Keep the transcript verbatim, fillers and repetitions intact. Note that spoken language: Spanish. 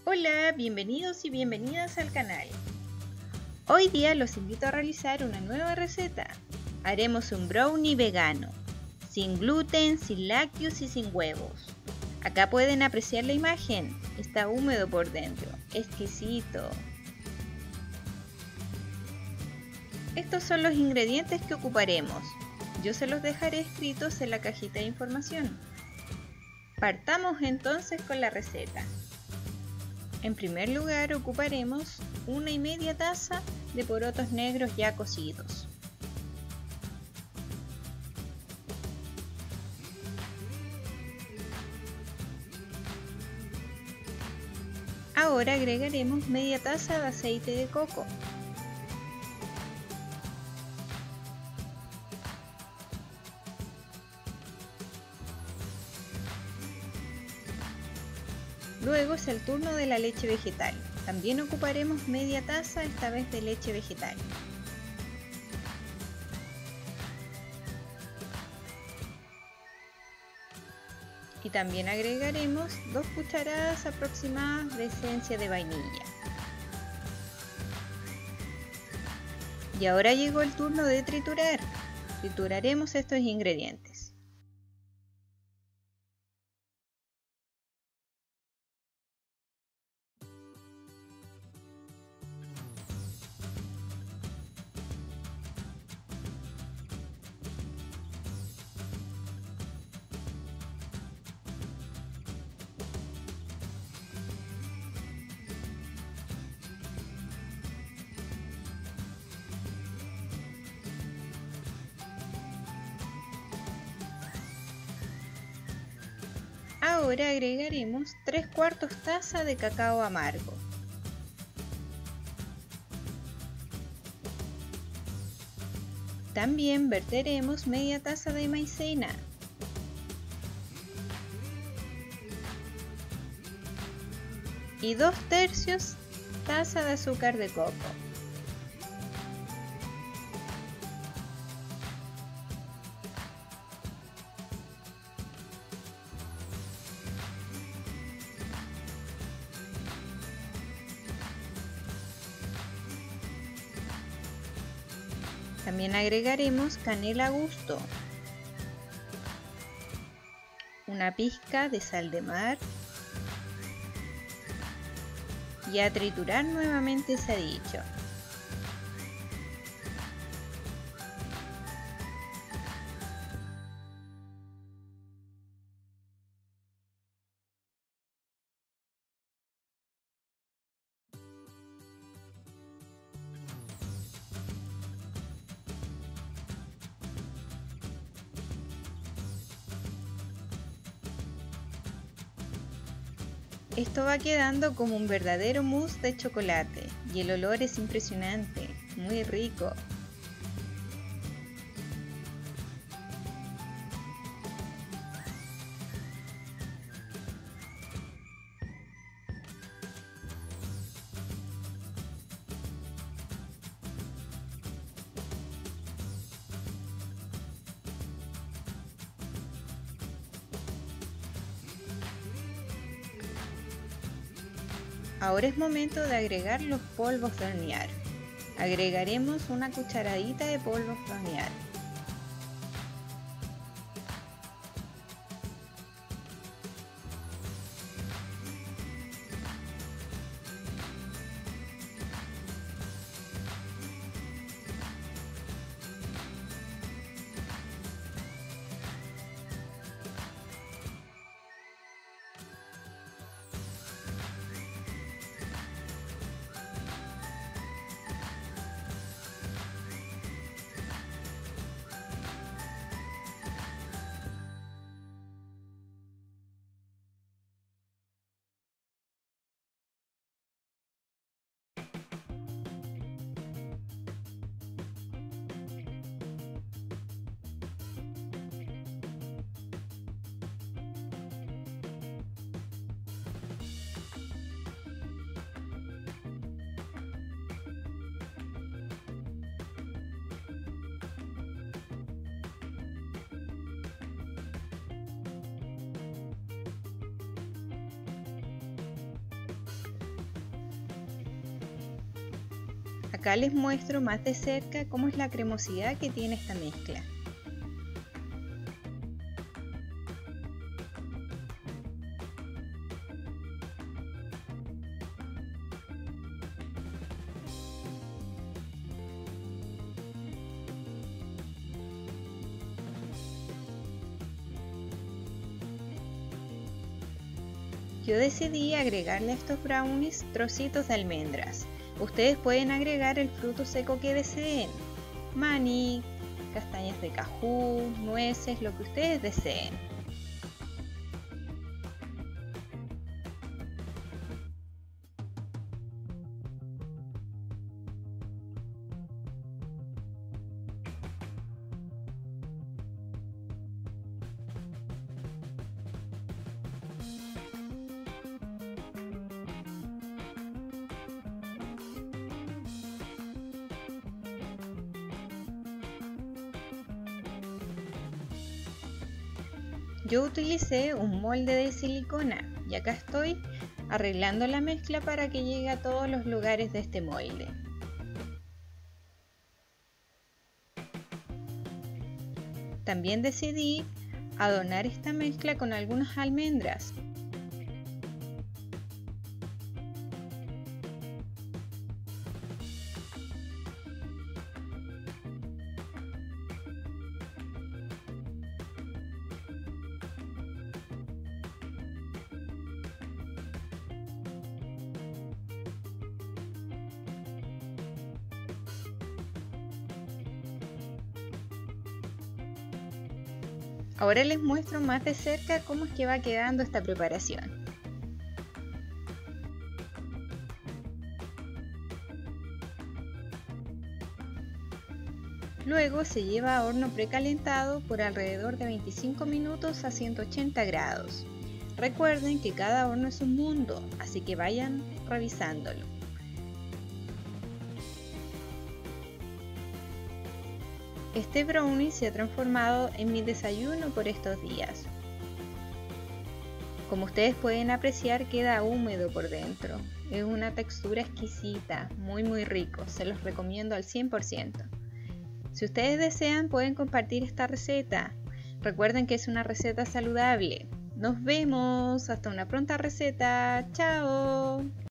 Hola, bienvenidos y bienvenidas al canal. Hoy día los invito a realizar una nueva receta. Haremos un brownie vegano, sin gluten, sin lácteos y sin huevos. Acá pueden apreciar la imagen, está húmedo por dentro, exquisito. Estos son los ingredientes que ocuparemos. Yo se los dejaré escritos en la cajita de información. Partamos entonces con la receta. En primer lugar ocuparemos una y media taza de porotos negros ya cocidos. Ahora agregaremos media taza de aceite de coco. Luego es el turno de la leche vegetal. También ocuparemos media taza, esta vez de leche vegetal. Y también agregaremos dos cucharadas aproximadas de esencia de vainilla. Y ahora llegó el turno de triturar. Trituraremos estos ingredientes. Ahora agregaremos tres cuartos taza de cacao amargo. También verteremos media taza de maicena. Y dos tercios taza de azúcar de coco. También agregaremos canela a gusto, una pizca de sal de mar y a triturar nuevamente se ha dicho. Esto va quedando como un verdadero mousse de chocolate y el olor es impresionante, muy rico. Ahora es momento de agregar los polvos de hornear. Agregaremos una cucharadita de polvos de hornear. Acá les muestro más de cerca cómo es la cremosidad que tiene esta mezcla. Yo decidí agregarle a estos brownies trocitos de almendras. Ustedes pueden agregar el fruto seco que deseen, maní, castañas de cajú, nueces, lo que ustedes deseen. Yo utilicé un molde de silicona y acá estoy arreglando la mezcla para que llegue a todos los lugares de este molde. También decidí adornar esta mezcla con algunas almendras. Ahora les muestro más de cerca cómo es que va quedando esta preparación. Luego se lleva a horno precalentado por alrededor de veinticinco minutos a ciento ochenta grados. Recuerden que cada horno es un mundo, así que vayan revisándolo. Este brownie se ha transformado en mi desayuno por estos días. Como ustedes pueden apreciar, queda húmedo por dentro. Es una textura exquisita, muy muy rico, se los recomiendo al cien por ciento. Si ustedes desean, pueden compartir esta receta. Recuerden que es una receta saludable. Nos vemos, hasta una pronta receta. ¡Chao!